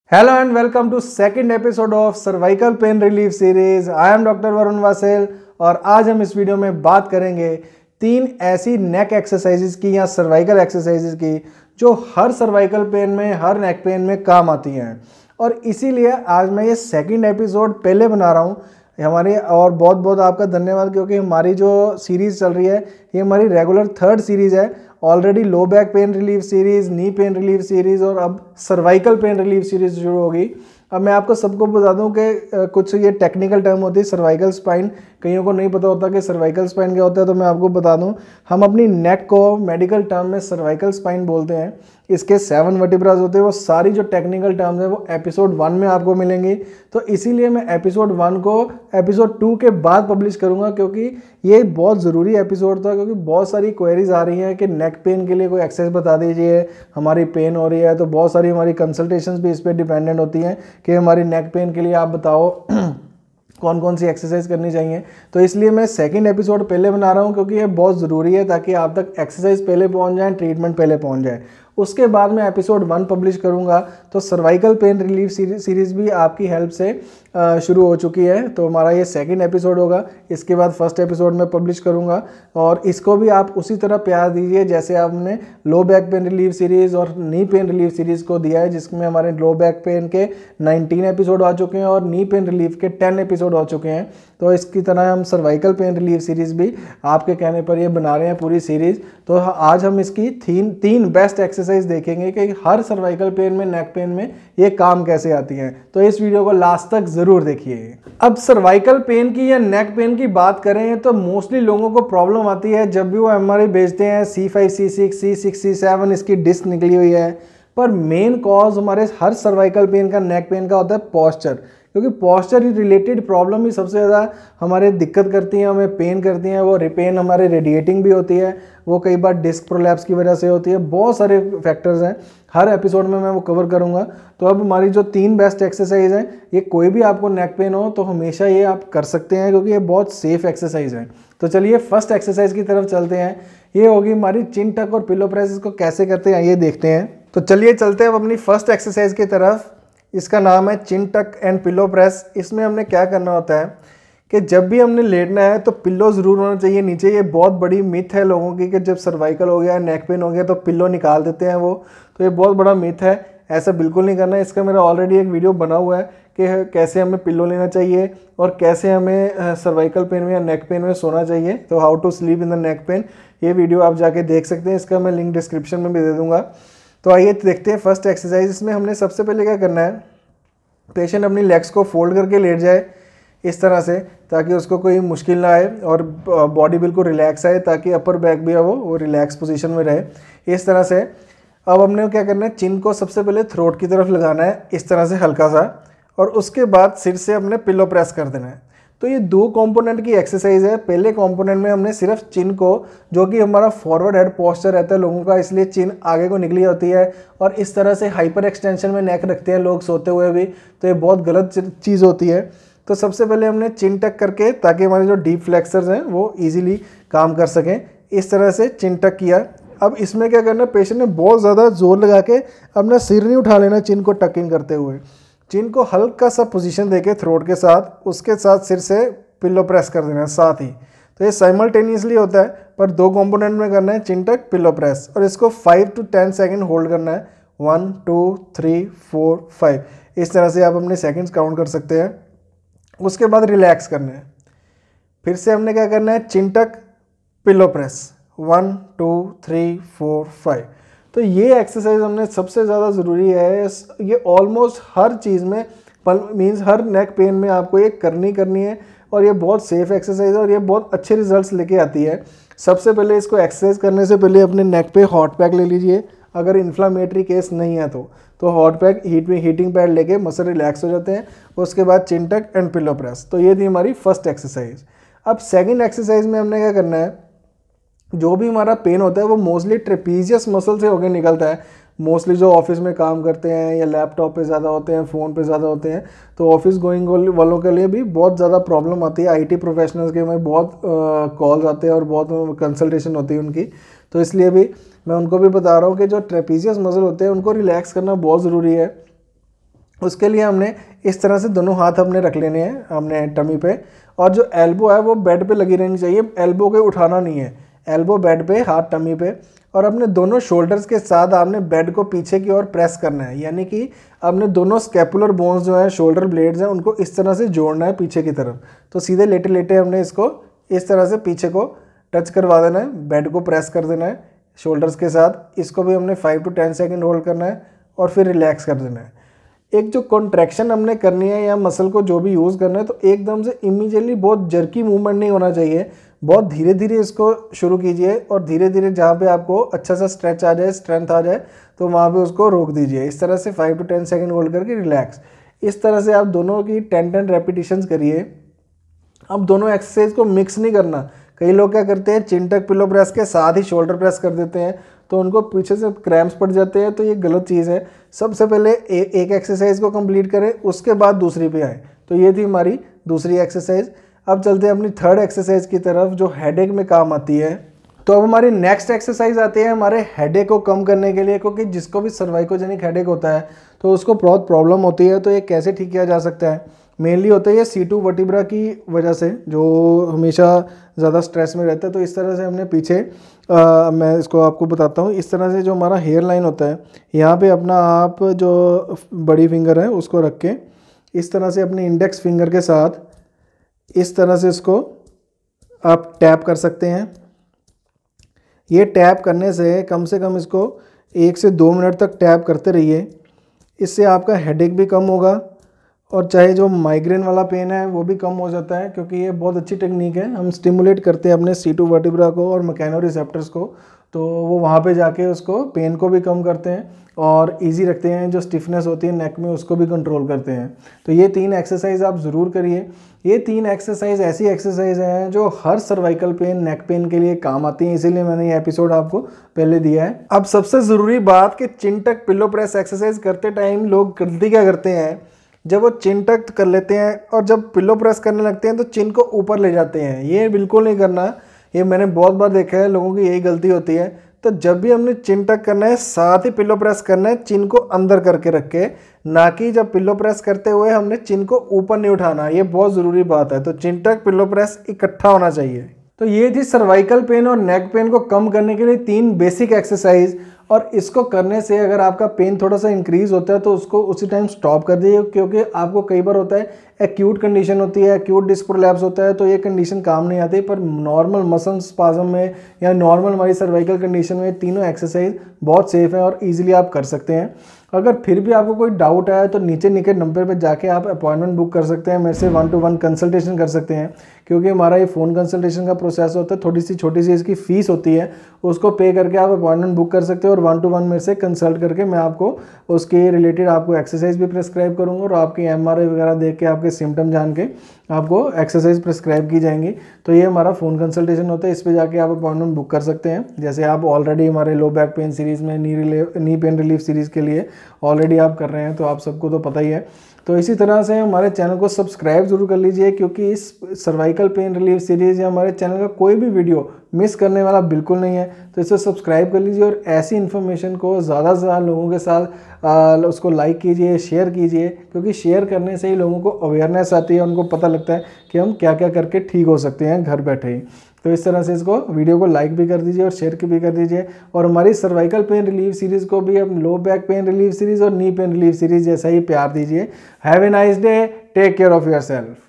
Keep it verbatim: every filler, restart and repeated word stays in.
Hello and welcome to second episode of Cervical Pain Relief Series. I am doctor Varun Vasil और आज हम इस video में बात करेंगे तीन ऐसी नेक एक्सरसाइजेज की या सर्वाइकल एक्सरसाइजेज की जो हर सर्वाइकल पेन में, हर नेक पेन में काम आती हैं। और इसीलिए आज मैं ये सेकंड एपिसोड पहले बना रहा हूँ हमारी, और बहुत बहुत आपका धन्यवाद क्योंकि हमारी जो सीरीज़ चल रही है ये हमारी रेगुलर थर्ड सीरीज़ है। Already low back pain relief series, knee pain relief series और अब सर्वाइकल पेन रिलीफ सीरीज़ शुरू होगी। अब मैं आपको सबको बता दूं कि कुछ ये टेक्निकल टर्म होती है सर्वाइकल स्पाइन, कईयों को नहीं पता होता कि सर्वाइकल स्पाइन क्या होता है, तो मैं आपको बता दूं हम अपनी नेक को मेडिकल टर्म में सर्वाइकल स्पाइन बोलते हैं। इसके सेवन वर्टिब्रास होते हैं, वो सारी जो टेक्निकल टर्म्स हैं वो एपिसोड वन में आपको मिलेंगी। तो इसीलिए मैं एपिसोड वन को एपिसोड टू के बाद पब्लिश करूँगा क्योंकि ये बहुत ज़रूरी एपिसोड था, क्योंकि बहुत सारी क्वेरीज आ रही हैं कि नेक पेन के लिए कोई एक्सरसाइज बता दीजिए, हमारी पेन हो रही है। तो बहुत सारी हमारी कंसल्टेशंस भी इस पर डिपेंडेंट होती हैं कि हमारी नेक पेन के लिए आप बताओ कौन कौन सी एक्सरसाइज करनी चाहिए। तो इसलिए मैं सेकंड एपिसोड पहले बना रहा हूँ क्योंकि ये बहुत ज़रूरी है ताकि आप तक एक्सरसाइज पहले पहुँच जाए, ट्रीटमेंट पहले पहुँच जाए। उसके बाद मैं एपिसोड वन पब्लिश करूँगा। तो सर्वाइकल पेन रिलीफ सीरीज़ भी आपकी हेल्प से शुरू हो चुकी है, तो हमारा ये सेकंड एपिसोड होगा। इसके बाद फर्स्ट एपिसोड में पब्लिश करूँगा और इसको भी आप उसी तरह प्यार दीजिए जैसे आपने low back pain relief series और नी पेन रिलीफ सीरीज़ को दिया है, जिसमें हमारे लो बैक पेन के नाइनटीन एपिसोड आ चुके हैं और नी पेन रिलीफ के टेन एपिसोड आ चुके हैं। तो इसकी तरह हम सर्वाइकल पेन रिलीफ सीरीज़ भी आपके कहने पर ये बना रहे हैं पूरी सीरीज़। तो आज हम इसकी तीन तीन बेस्ट एक्सरसाइज देखेंगे कि हर सर्वाइकल पेन में, नेक पेन में ये काम कैसे आती हैं। तो इस वीडियो को लास्ट तक ज़रूर देखिए। अब सर्वाइकल पेन की या नेक पेन की बात करें तो मोस्टली लोगों को प्रॉब्लम आती है जब भी वो एमआरआई भेजते हैं C five C six C six C seven इसकी डिस्क निकली हुई है। पर मेन कॉज हमारे हर सर्वाइकल पेन का, नेक पेन का होता है पॉस्चर, क्योंकि पॉस्चर रिलेटेड प्रॉब्लम ही सबसे ज़्यादा हमारे दिक्कत करती हैं, हमें पेन करती हैं। वो पेन हमारे रेडिएटिंग भी होती है, वो कई बार डिस्क प्रोलैप्स की वजह से होती है। बहुत सारे फैक्टर्स हैं, हर एपिसोड में मैं वो कवर करूँगा। तो अब हमारी जो तीन बेस्ट एक्सरसाइज हैं, ये कोई भी आपको नेक पेन हो तो हमेशा ये आप कर सकते हैं क्योंकि ये बहुत सेफ एक्सरसाइज है। तो चलिए फर्स्ट एक्सरसाइज की तरफ चलते हैं। ये होगी हमारी चिन टक और पिलो प्रेस। इसको कैसे करते हैं ये देखते हैं। तो चलिए चलते हैं अब अपनी फर्स्ट एक्सरसाइज की तरफ। इसका नाम है चिन टक एंड पिलो प्रेस। इसमें हमने क्या करना होता है कि जब भी हमने लेटना है तो पिल्लो ज़रूर होना चाहिए नीचे। ये बहुत बड़ी मिथ है लोगों की कि जब सर्वाइकल हो गया, नेक पेन हो गया तो पिल्लो निकाल देते हैं वो, तो ये बहुत बड़ा मिथ है। ऐसा बिल्कुल नहीं करना है। इसका मेरा ऑलरेडी एक वीडियो बना हुआ है कि कैसे हमें पिल्लो लेना चाहिए और कैसे हमें सर्वाइकल पेन में या नेक पेन में सोना चाहिए। तो how to sleep in the neck pain, ये वीडियो आप जाके देख सकते हैं। इसका मैं लिंक डिस्क्रिप्शन में भी दे दूँगा। तो आइए देखते हैं फर्स्ट एक्सरसाइज। इसमें हमने सबसे पहले क्या करना है, पेशेंट अपनी लेग्स को फोल्ड करके लेट जाए इस तरह से ताकि उसको कोई मुश्किल ना आए और बॉडी बिल्कुल रिलैक्स आए, ताकि अपर बैक भी है वो वो रिलैक्स पोजीशन में रहे इस तरह से। अब हमने क्या करना है, चिन को सबसे पहले थ्रोट की तरफ लगाना है इस तरह से हल्का सा, और उसके बाद सिर से हमने पिलो प्रेस कर देना है। तो ये दो कंपोनेंट की एक्सरसाइज है। पहले कंपोनेंट में हमने सिर्फ चिन को, जो कि हमारा फॉरवर्ड हेड पोस्चर रहता है लोगों का, इसलिए चिन आगे को निकली होती है और इस तरह से हाइपर एक्सटेंशन में नेक रखते हैं लोग सोते हुए भी, तो ये बहुत गलत चीज़ होती है। तो सबसे पहले हमने चिन टक करके, ताकि हमारे जो डीप फ्लेक्सर्स हैं वो ईजिली काम कर सकें, इस तरह से चिन टक किया। अब इसमें क्या करना है, पेशेंट ने बहुत ज़्यादा जोर लगा के अपना सिर नहीं उठा लेना चिन को टक इन करते हुए। चिन को हल्का सा पोजीशन देके थ्रोट के साथ, उसके साथ सिर से पिलो प्रेस कर देना है साथ ही। तो ये साइमल्टेनियसली होता है पर दो कंपोनेंट में करना है, चिन टक पिलो प्रेस, और इसको five to ten second hold करना है। One two three four five, इस तरह से आप अपने सेकेंड्स काउंट कर सकते हैं। उसके बाद रिलैक्स करना है। फिर से हमने क्या करना है, chin tuck pillow press, one two three four five. तो ये एक्सरसाइज हमने सबसे ज़्यादा ज़रूरी है। ये ऑलमोस्ट हर चीज़ में, मीन्स हर नेक पेन में आपको ये करनी करनी है, और ये बहुत सेफ एक्सरसाइज है और ये बहुत अच्छे रिजल्ट्स लेके आती है। सबसे पहले इसको एक्सरसाइज करने से पहले अपने नेक पे हॉट पैक ले लीजिए। अगर इन्फ्लामेटरी केस नहीं है तो तो हॉट पैक, हीट में हीटिंग पैड लेके मसल रिलैक्स हो जाते हैं। उसके बाद चिन टक एंड पिलो प्रेस। तो ये थी हमारी फर्स्ट एक्सरसाइज। अब सेकेंड एक्सरसाइज में हमने क्या करना है, जो भी हमारा पेन होता है वो मोस्टली ट्रेपीजियस मसल से होकर निकलता है। मोस्टली जो ऑफिस में काम करते हैं या लैपटॉप पे ज़्यादा होते हैं, फ़ोन पे ज़्यादा होते हैं, तो ऑफिस गोइंग वालों के लिए भी बहुत ज़्यादा प्रॉब्लम आती है। आईटी प्रोफेशनल्स के में बहुत कॉल्स आते हैं और बहुत कंसल्टेशन होती है उनकी। तो इसलिए भी मैं उनको भी बता रहा हूँ कि जो ट्रेपीजियस मसल होते हैं उनको रिलैक्स करना बहुत ज़रूरी है। उसके लिए हमने इस तरह से दोनों हाथ अपने रख लेने हैं हमने टमी पे, और जो एल्बो है वो बेड पे लगी रहनी चाहिए, एल्बो को उठाना नहीं है, एल्बो बेड पे, हाथ टमी पे, और अपने दोनों शोल्डर्स के साथ आपने बेड को पीछे की ओर प्रेस करना है, यानी कि अपने दोनों स्कैपुलर बोन्स जो हैं, शोल्डर ब्लेड्स हैं, उनको इस तरह से जोड़ना है पीछे की तरफ। तो सीधे लेटे लेटे हमने इसको इस तरह से पीछे को टच करवा देना है, बेड को प्रेस कर देना है शोल्डर्स के साथ। इसको भी हमने five to ten second hold करना है और फिर रिलैक्स कर देना है। एक जो कॉन्ट्रैक्शन हमने करनी है या मसल को जो भी यूज़ करना है, तो एकदम से इमीडिएटली बहुत जर्की मूवमेंट नहीं होना चाहिए, बहुत धीरे धीरे इसको शुरू कीजिए, और धीरे धीरे जहाँ पे आपको अच्छा सा स्ट्रेच आ जाए, स्ट्रेंथ आ जाए, तो वहाँ पे उसको रोक दीजिए। इस तरह से five to ten second hold करके रिलैक्स। इस तरह से आप दोनों की टेन टेन रेपिटेशंस करिए। अब दोनों एक्सरसाइज को मिक्स नहीं करना। कई लोग क्या करते हैं, चिन तक पिलो प्रेस के साथ ही शोल्डर प्रेस कर देते हैं, तो उनको पीछे से क्रैम्प्स पड़ जाते हैं, तो ये गलत चीज़ है। सबसे पहले ए, एक एक्सरसाइज को कंप्लीट करें, उसके बाद दूसरी पे आए। तो ये थी हमारी दूसरी एक्सरसाइज। अब चलते हैं अपनी थर्ड एक्सरसाइज की तरफ, जो हेडेक में काम आती है। तो अब हमारी नेक्स्ट एक्सरसाइज आती है हमारे हेडेक को कम करने के लिए, क्योंकि जिसको भी सर्वाइकोजेनिक हेडेक होता है तो उसको बहुत प्रॉब्लम होती है। तो ये कैसे ठीक किया जा सकता है? मेनली होता है ये सी टू वर्टिब्रा की वजह से, जो हमेशा ज़्यादा स्ट्रेस में रहता है। तो इस तरह से हमने पीछे आ, मैं इसको आपको बताता हूँ। इस तरह से जो हमारा हेयर लाइन होता है, यहाँ पे अपना आप जो बड़ी फिंगर है उसको रख के इस तरह से अपने इंडेक्स फिंगर के साथ इस तरह से इसको आप टैप कर सकते हैं। ये टैप करने से कम से कम इसको एक से दो मिनट तक टैप करते रहिए। इससे आपका हेडेक भी कम होगा, और चाहे जो माइग्रेन वाला पेन है वो भी कम हो जाता है, क्योंकि ये बहुत अच्छी टेक्निक है। हम स्टिमुलेट करते हैं अपने सी टू वर्टिब्रा को और मैकेनो रिसेप्टर्स को, तो वो वहाँ पे जाके उसको पेन को भी कम करते हैं और इजी रखते हैं। जो स्टिफनेस होती है नेक में उसको भी कंट्रोल करते हैं। तो ये तीन एक्सरसाइज आप ज़रूर करिए। ये तीन एक्सरसाइज ऐसी एक्सरसाइज हैं जो हर सर्वाइकल पेन, नेक पेन के लिए काम आती हैं, इसीलिए मैंने ये एपिसोड आपको पहले दिया है। अब सबसे ज़रूरी बात कि chin tuck pillow press exercise करते टाइम लोग गलती क्या करते हैं, जब वो चिन तक कर लेते हैं और जब पिलो प्रेस करने लगते हैं तो चिन को ऊपर ले जाते हैं। ये बिल्कुल नहीं करना। ये मैंने बहुत बार देखा है, लोगों की यही गलती होती है। तो जब भी हमने चिन तक करना है, साथ ही पिलो प्रेस करना है, चिन को अंदर करके रख के, ना कि जब पिलो प्रेस करते हुए हमने चिन को ऊपर नहीं उठाना। ये बहुत ज़रूरी बात है। तो चिन तक पिलो प्रेस इकट्ठा होना चाहिए। तो ये थी सर्वाइकल पेन और नेक पेन को कम करने के लिए तीन बेसिक एक्सरसाइज, और इसको करने से अगर आपका पेन थोड़ा सा इंक्रीज होता है तो उसको उसी टाइम स्टॉप कर दीजिए, क्योंकि आपको कई बार होता है एक्यूट कंडीशन होती है, एक्यूट डिस्क प्रोलैप्स होता है, तो ये कंडीशन काम नहीं आती। पर नॉर्मल मसल स्पाज्म में या नॉर्मल हमारी सर्वाइकल कंडीशन में तीनों एक्सरसाइज बहुत सेफ है और ईजिली आप कर सकते हैं। अगर फिर भी आपको कोई डाउट आया तो नीचे नीचे नंबर पे जाके आप अपॉइंटमेंट बुक कर सकते हैं, मेरे से वन टू वन कंसल्टेशन कर सकते हैं, क्योंकि हमारा ये फ़ोन कंसल्टेशन का प्रोसेस होता है। थोड़ी सी छोटी सी इसकी फ़ीस होती है, उसको पे करके आप अपॉइंटमेंट बुक कर सकते हो और वन टू वन मेरे से कंसल्ट करके मैं आपको उसके रिलेटेड आपको एक्सरसाइज भी प्रेस्क्राइब करूँगा, और आपकी एम आर आई वगैरह देख के आपके सिम्टम जान के आपको एक्सरसाइज प्रेस्क्राइब की जाएंगी। तो ये हमारा फ़ोन कंसल्टेशन होता है, इस पे जाके आप अपॉइंटमेंट बुक कर सकते हैं। जैसे आप ऑलरेडी हमारे लो बैक पेन सीरीज़ में, knee knee pain relief series के लिए ऑलरेडी आप कर रहे हैं, तो आप सबको तो पता ही है। तो इसी तरह से हमारे चैनल को सब्सक्राइब जरूर कर लीजिए, क्योंकि इस सर्वाइकल पेन रिलीफ सीरीज़ या हमारे चैनल का कोई भी वीडियो मिस करने वाला बिल्कुल नहीं है। तो इसे सब्सक्राइब कर लीजिए और ऐसी इन्फॉर्मेशन को ज़्यादा से ज़्यादा लोगों के साथ आ, उसको लाइक कीजिए, शेयर कीजिए, क्योंकि शेयर करने से ही लोगों को अवेयरनेस आती है, उनको पता लगता है कि हम क्या क्या करके ठीक हो सकते हैं घर बैठे ही। तो इस तरह से इसको वीडियो को लाइक भी कर दीजिए और शेयर भी कर दीजिए, और हमारी सर्वाइकल पेन रिलीफ सीरीज़ को भी अब low back pain relief series और नी पेन रिलीफ सीरीज़ जैसा ही प्यार दीजिए। Have a nice day, take care of your self.